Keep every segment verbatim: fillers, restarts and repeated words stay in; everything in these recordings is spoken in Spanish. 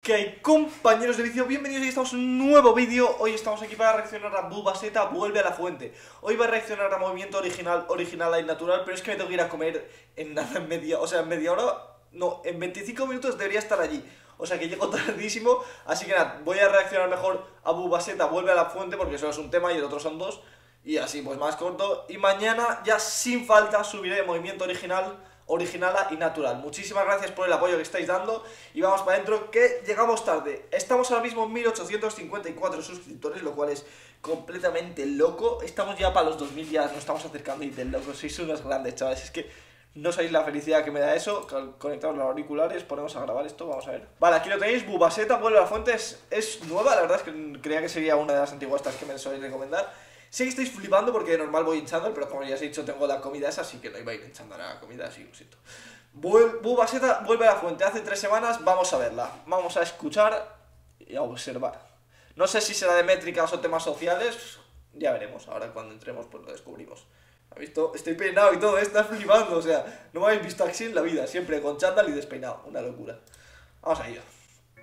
¿Qué hay, compañeros de vicio? Bienvenidos, hoy estamos en un nuevo vídeo. Hoy estamos aquí para reaccionar a Bubaseta vuelve a la fuente. Hoy va a reaccionar a movimiento original, original y natural. Pero es que me tengo que ir a comer en nada, en media, o sea, en media hora. No, en veinticinco minutos debería estar allí. O sea que llego tardísimo. Así que nada, voy a reaccionar mejor a Bubaseta vuelve a la fuente, porque solo es un tema y el otro son dos. Y así pues más corto. Y mañana ya sin falta subiré movimiento original, original y natural. Muchísimas gracias por el apoyo que estáis dando. Y vamos para adentro, que llegamos tarde. Estamos ahora mismo en mil ochocientos cincuenta y cuatro suscriptores, lo cual es completamente loco. Estamos ya para los dos mil, ya nos estamos acercando y del loco. Sois unos grandes, chavales. Es que no sabéis la felicidad que me da eso. Conectamos los auriculares, ponemos a grabar esto, vamos a ver. Vale, aquí lo tenéis, Bubaseta vuelve a la fuente. Es, es nueva, la verdad es que creía que sería una de las antiguas que me soléis recomendar. Sé que estáis flipando porque de normal voy hinchando, pero como ya os he dicho, tengo la comida esa, así que no iba a ir hinchando la comida, así lo siento. Bubaseta vuelve a la fuente, hace tres semanas, vamos a verla. Vamos a escuchar y a observar. No sé si será de métricas o temas sociales, ya veremos, ahora cuando entremos pues lo descubrimos. ¿Has visto? Estoy peinado y todo, ¿eh? Estás flipando, o sea, no me habéis visto así en la vida, siempre con chándal y despeinado, una locura. Vamos a ello.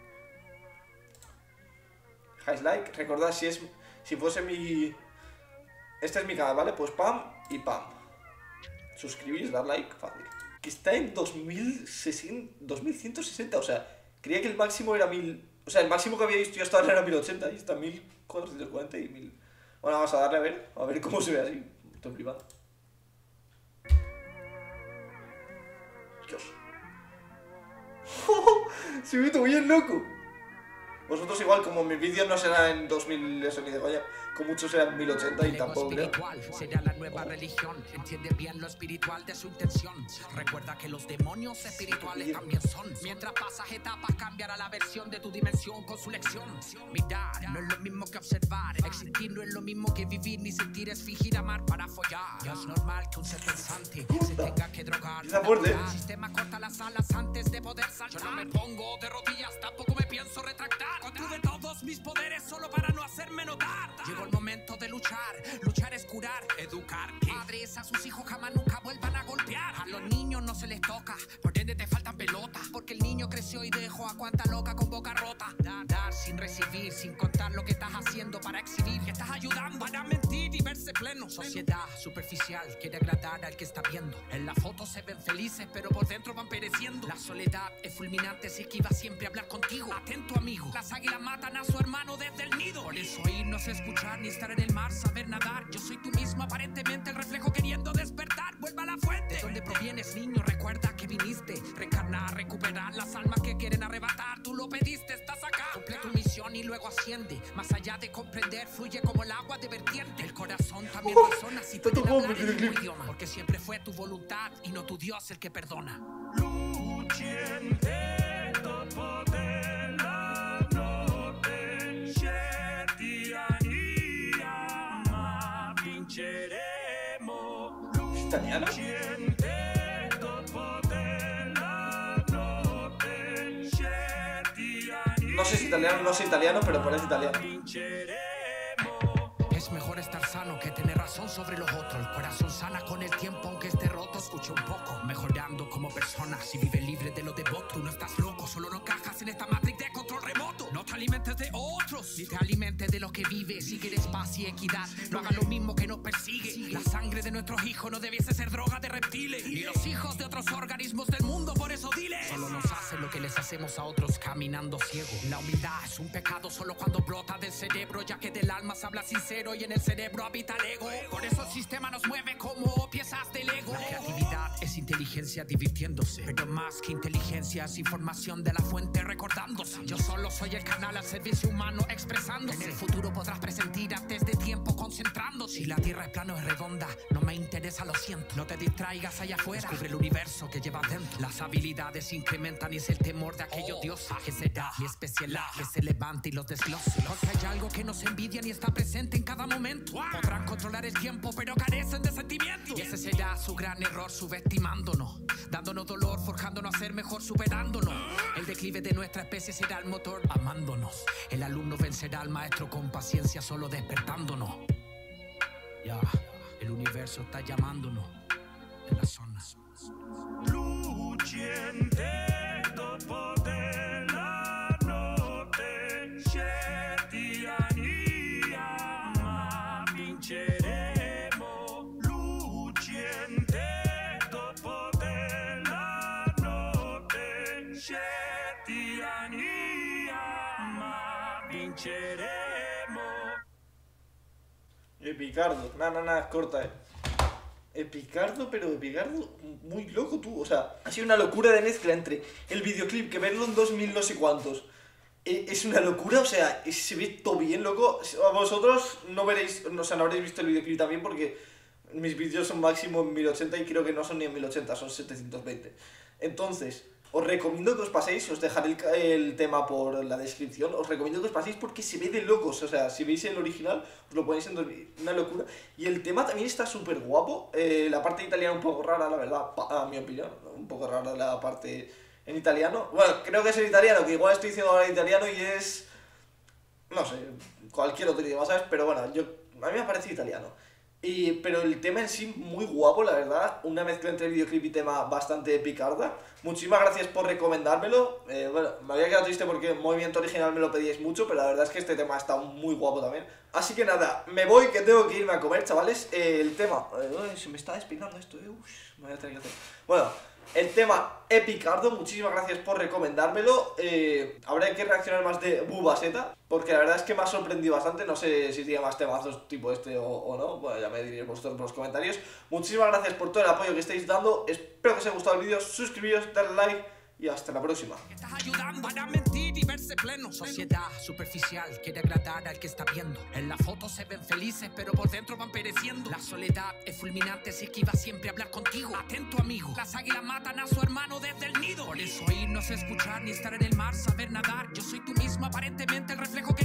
Dejáis like, recordad si es, si fuese mi... Este es mi canal, ¿vale? Pues pam y pam. Suscribís, dar like, fácil. Que está en dos mil ciento sesenta, o sea, creía que el máximo era mil... O sea, el máximo que había visto yo hasta ahora era mil ochenta y está en mil cuatrocientos cuarenta y mil... Bueno, vamos a darle a ver, a ver cómo se ve así. Estoy flipando. Dios. Se ve todo bien loco. Vosotros igual, como mis vídeos no serán en dos mil, eso ni de coña, con muchos serán mil ochenta y tampoco creo. Será la nueva religión, entiende bien lo espiritual de su intención. Recuerda que los demonios espirituales también son. Mientras pasas etapas, cambiará la versión de tu dimensión con su lección. Mirar no es lo mismo que observar, existir no es lo mismo que vivir, ni sentir es fingir amar para follar. Ya es normal que un ser pensante se tenga que drogar. El sistema corta las alas antes de poder saltar. Yo no me pongo de rodillas, tampoco me pienso retractar. Contuve todos mis poderes solo para no hacerme notar. Llegó el momento de luchar, luchar es curar, educar. Padres a sus hijos jamás nunca vuelvan a golpear. A los niños no se les toca, por ende te faltan pelotas. Porque el niño creció y dejó a cuanta loca con boca rota. Dar, dar sin recibir, sin contar lo que estás haciendo para exhibir que estás ayudando para mentir y verse pleno. Sociedad superficial quiere agradar al que está viendo. En la foto se ven felices, pero por dentro van pereciendo. La soledad es fulminante si esquiva siempre hablar contigo. Atento, amigo, las águilas matan a su hermano desde el nido. Por eso oírnos escuchar ni estar en el mar, saber nadar. Yo soy tú mismo, aparentemente el reflejo queriendo despertar. Vuelva a la fuente. De donde provienes, niño, recuerda que viniste. Reencarnar, recuperar las almas que quieren arrebatar. Tú lo pediste, estás acá. Cumple tu misión y luego asciende. Más allá de comprender, fluye como el agua de vertiente. El corazón también oh, razona si puede hablar en tu idioma. Porque siempre fue tu voluntad y no tu Dios el que perdona. ¿Italiano? No sé si italiano, no sé italiano, pero parece italiano. Es mejor estar sano que tener razón sobre los otros. El corazón sana con el tiempo, aunque esté roto. Escucha un poco, mejorando como persona. Si vives libre de lo devoto, tú no estás loco. Solo no encajas en esta matriz de control remoto. No te alimentes de otros, ni te alimentes de lo que vives. Si quieres paz y equidad, no hagas lo mismo que nos persigue. La sangre de nuestros hijos no debiese ser droga de reptiles, ni los hijos de otros organismos del mundo, por eso dile. Solo nos hacen lo que les hacemos a otros caminando ciego. La humildad es un pecado solo cuando brota del cerebro, ya que del alma se habla sincero y en el cerebro habita el ego. Por eso el sistema nos mueve como piezas del ego. La creatividad es inteligencia divirtiéndose, pero más que inteligencia es información de la fuente recordándose. Yo solo soy el canal al servicio humano expresándose. En el futuro podrás presentir antes de tiempo concentrándose. Si la tierra es plano es redonda, no me interesa, lo siento. No te distraigas allá afuera, descubre el universo que llevas dentro. Las habilidades incrementan y es el temor de aquellos oh, dioses que será mi especialidad, que se levante y los desglose. Porque hay algo que nos envidia y está presente en cada momento. Podrán controlar el tiempo pero carecen de sentimiento. Y ese será su gran error, subestimándonos, dándonos dolor, forjándonos a ser mejor, superándonos. El declive de nuestra especie será el motor, amándonos. El alumno vencerá al maestro con paciencia, solo despertándonos. Ya, el universo está llamándonos en las zonas. Luciente, poder la noche. vinceremo. Epicardo, nada, nada, corta, eh. Epicardo, pero Epicardo, muy loco tú, o sea, ha sido una locura de mezcla entre el videoclip, que verlo en dos mil no sé cuántos, eh, es una locura, o sea, se ve todo bien, loco. Vosotros no veréis, o sea, no habréis visto el videoclip también porque mis vídeos son máximo en mil ochenta y creo que no son ni en mil ochenta, son setecientos veinte. Entonces, os recomiendo que os paséis, os dejaré el, el tema por la descripción, os recomiendo que os paséis porque se ve de locos, o sea, si veis el original, os lo ponéis en dos mil, una locura. Y el tema también está súper guapo, eh, la parte italiana un poco rara, la verdad, a mi opinión, un poco rara la parte en italiano. Bueno, creo que es el italiano, que igual estoy diciendo ahora en italiano y es, no sé, cualquier otro idioma, ¿sabes? Pero bueno, yo, a mí me parece italiano. Y, pero el tema en sí muy guapo, la verdad, una mezcla entre videoclip y tema bastante picarda. Muchísimas gracias por recomendármelo. Eh, bueno, me había quedado triste porque en Movimiento Original me lo pedíais mucho, pero la verdad es que este tema está muy guapo también. Así que nada, me voy que tengo que irme a comer, chavales. Eh, el tema... Eh, se me está despeinando esto, eh. Uf, me voy a tener que hacer... Bueno, el tema Epicardo, muchísimas gracias por recomendármelo. Eh, habrá que reaccionar más de Bubaseta, porque la verdad es que me ha sorprendido bastante. No sé si tiene más temazos tipo este o, o no. Bueno, ya me diréis vosotros por los comentarios. Muchísimas gracias por todo el apoyo que estáis dando. Espero que os haya gustado el vídeo. Suscribiros, darle like y hasta la próxima. Estás ayudando a mentir y verse pleno. Sociedad superficial quiere agradar al que está viendo. En la foto se ven felices, pero por dentro van pereciendo. La soledad es fulminante, si es que iba siempre a hablar contigo. Atento, amigo, las águilas matan a su hermano desde el nido. Por eso irnos a escuchar ni estar en el mar, saber nadar. Yo soy tú mismo, aparentemente el reflejo